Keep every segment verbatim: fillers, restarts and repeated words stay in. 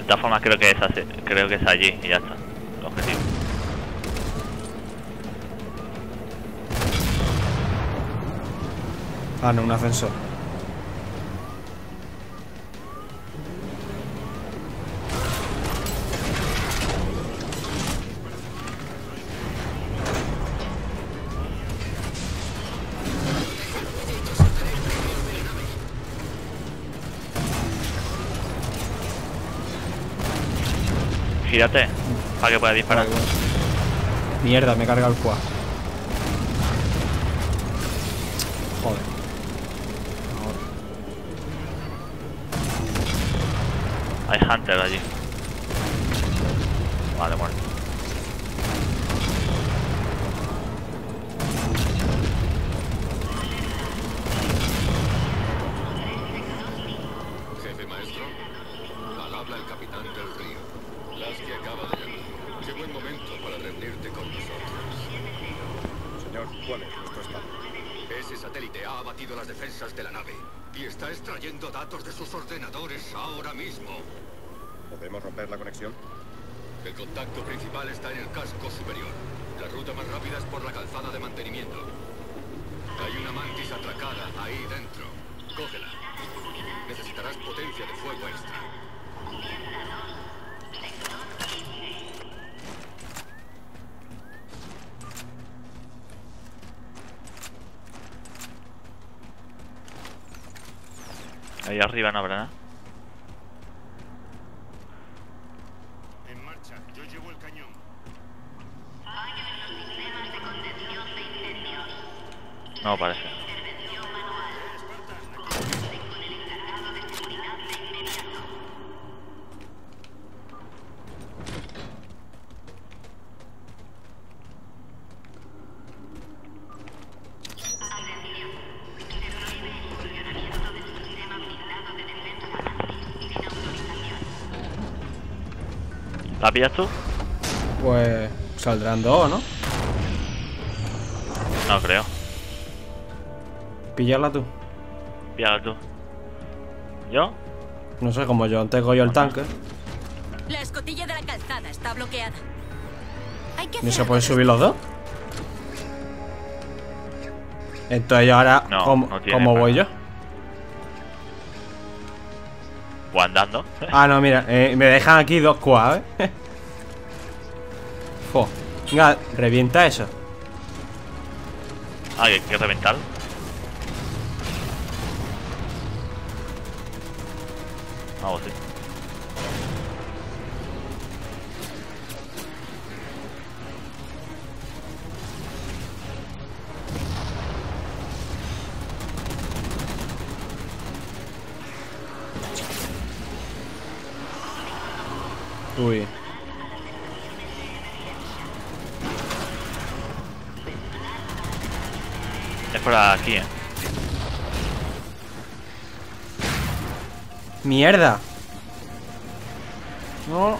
De todas formas creo que es así, creo que es allí y ya está. El objetivo. Ah, no, un ascensor. Gírate para que pueda disparar. Vale, bueno. Mierda, me carga el quad. Joder. Hay Hunter allí. Vale, muerto. Jefe maestro, al habla el capitán del río. Lasky acaba de llegar. Qué buen momento para reunirte con nosotros. Señor, ¿cuál es nuestro estado? Ese satélite ha abatido las defensas de la nave y está extrayendo datos de sus ordenadores ahora mismo. ¿Podemos romper la conexión? El contacto principal está en el casco superior. La ruta más rápida es por la calzada de mantenimiento. Hay una mantis atracada ahí dentro. Cógela. Necesitarás potencia de fuego extra. Ahí arriba no habrá nada. En marcha, yo llevo el cañón. No parece. ¿La pillas tú? Pues saldrán dos, ¿no? No creo. Pillarla tú. Píllala tú. ¿Yo? No sé, como yo antes cojo el tanque. La escotilla de la calzada está bloqueada. Hay que ¿No hacer se algo pueden de subir los dos? Entonces yo ahora, No, ¿cómo, no tiene ¿cómo para voy yo? nada. O andando. Ah, no, mira, eh, me dejan aquí dos quads, ¿eh? Jo. Venga, revienta eso. Ah, que hay que reventar. Vamos, sí. Uy. Es por aquí, eh. Mierda. No.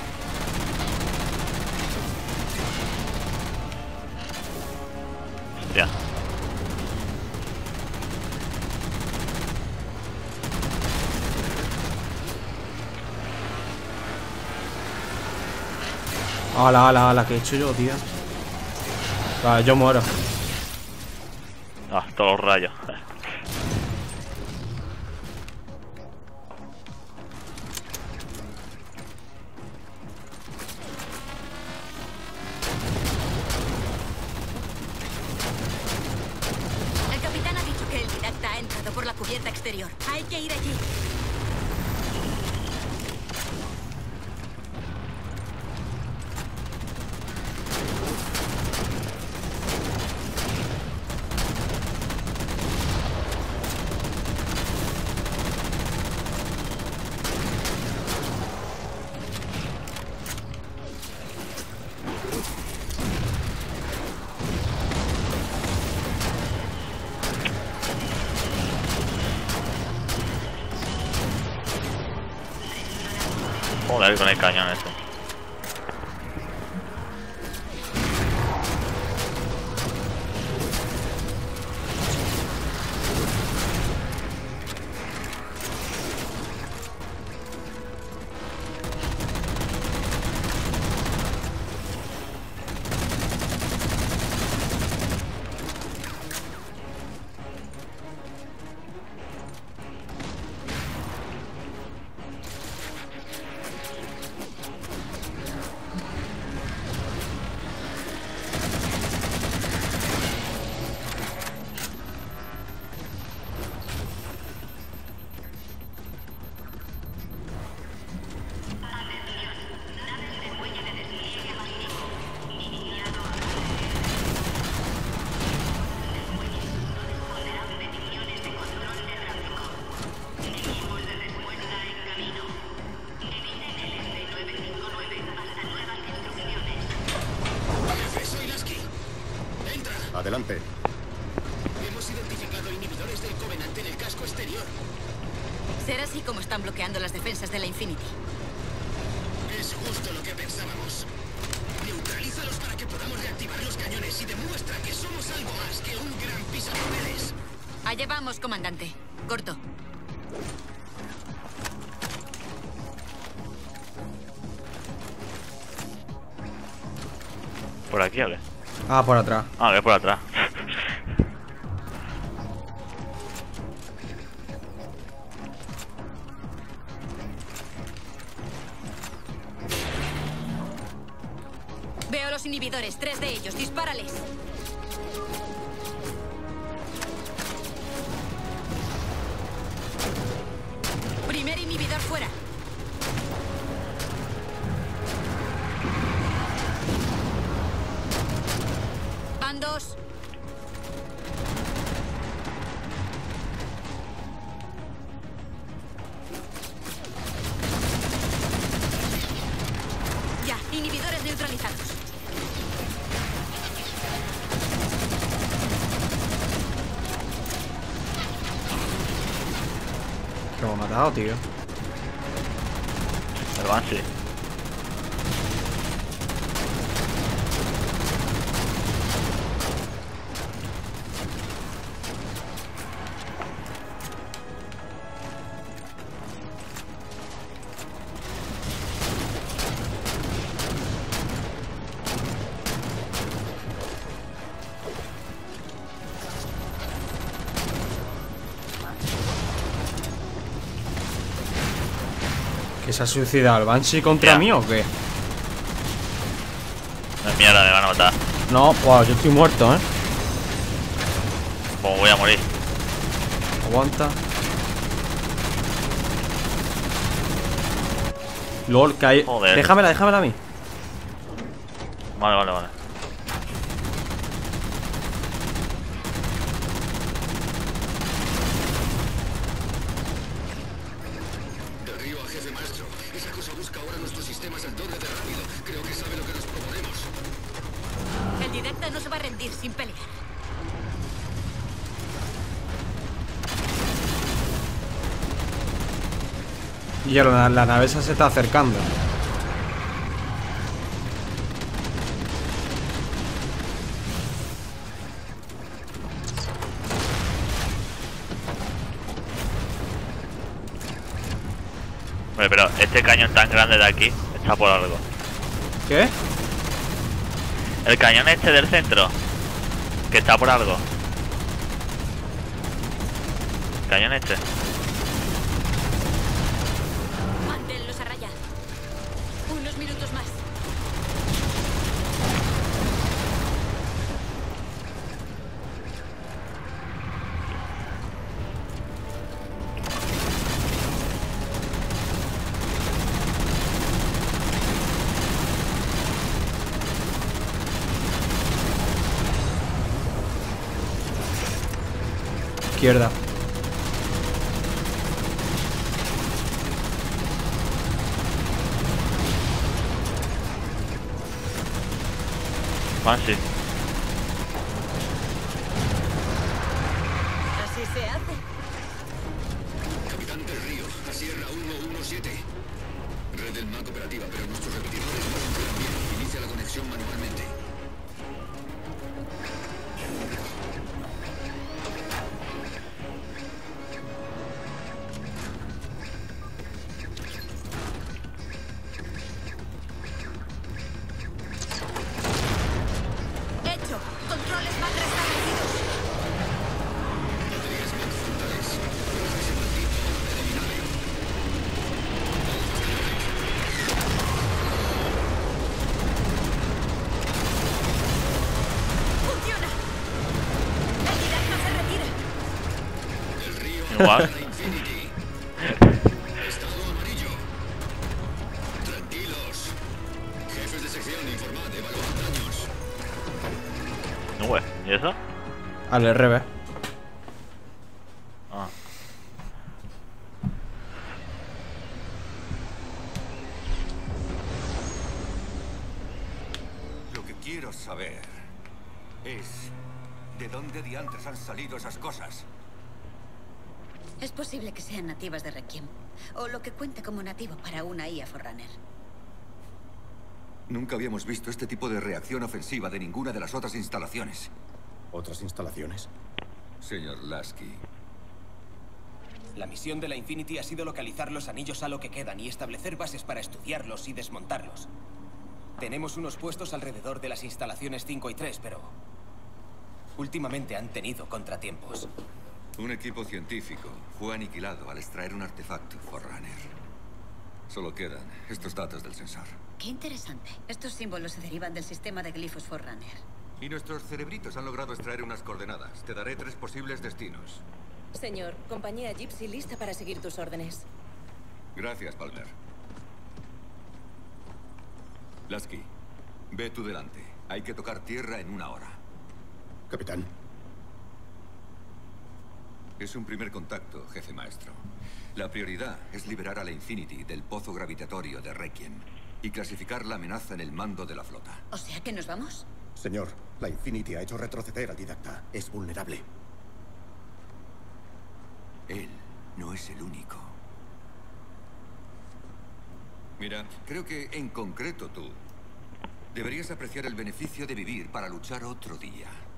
Hostia. Ala, ala, ala, ¿qué he hecho yo, tío? Vale, yo muero. Ah, todos los rayos. El capitán ha dicho que el Didacta ha entrado por la cubierta exterior. Hay que ir allí. Joder, con el cañón ese. exterior. Será así como están bloqueando las defensas de la Infinity. Es justo lo que pensábamos. Neutralízalos para que podamos reactivar los cañones y demuestra que somos algo más que un gran pisapapeles. Allá vamos, comandante. Corto. ¿Por aquí o qué? Ah, por atrás. Ah, que por atrás. Veo los inhibidores, tres de ellos. Dispárales. Primer inhibidor fuera. Van dos. Ya, inhibidores neutralizados. Que me ha matado, tío. El Banshee. ¿Que se ha suicidado el Banshee contra Ya. mí o qué? No, mierda, me van a matar. No, wow, yo estoy muerto, ¿eh? Como voy a morir. Aguanta. LOL, que hay... Joder. Déjamela, déjamela a mí. Vale, vale, vale. Del río a jefe maestro. Esa cosa busca ahora nuestros sistemas el doble de rápido. Creo que sabe lo que nos proponemos. El directo no se va a rendir sin pelear. Y ya la, la nave esa se está acercando. Vale, pero este cañón tan grande de aquí está por algo. ¿Qué? El cañón este del centro, que está por algo. El cañón este. Manténlos a raya. Unos minutos más. Izquierda. Banshee. Así se hace. Capitán del río, a Sierra uno uno siete. Red del M A C operativa, pero nuestros repetidores no funcionan bien. Inicia la conexión manualmente. Hecho. Controles más restablecidos. Baterías M A C frontales. Ese maldito predominable. ¡Funciona! El directo se retira. Del río Igual. a la Infinity. Estado amarillo. Tranquilos. Jefes de sección, informad, evaluad daños. Nube. ¿Y eso? Al R B. Ah. Lo que quiero saber es de dónde diantres han salido esas cosas. Es posible que sean nativas de Requiem, o lo que cuente como nativo para una I A Forerunner. Nunca habíamos visto este tipo de reacción ofensiva de ninguna de las otras instalaciones. ¿Otras instalaciones? Señor Lasky. La misión de la Infinity ha sido localizar los anillos Halo que quedan y establecer bases para estudiarlos y desmontarlos. Tenemos unos puestos alrededor de las instalaciones cinco y tres, pero últimamente han tenido contratiempos. Un equipo científico fue aniquilado al extraer un artefacto Forerunner. Solo quedan estos datos del sensor. Qué interesante. Estos símbolos se derivan del sistema de glifos Forerunner. Y nuestros cerebritos han logrado extraer unas coordenadas. Te daré tres posibles destinos. Señor, compañía Gypsy lista para seguir tus órdenes. Gracias, Palmer. Lasky, ve tú delante. Hay que tocar tierra en una hora. Capitán. Es un primer contacto, jefe maestro. La prioridad es liberar a la Infinity del pozo gravitatorio de Requiem y clasificar la amenaza en el mando de la flota. ¿O sea que nos vamos? Señor, la Infinity ha hecho retroceder al didacta. Es vulnerable. Él no es el único. Mira, creo que en concreto tú deberías apreciar el beneficio de vivir para luchar otro día.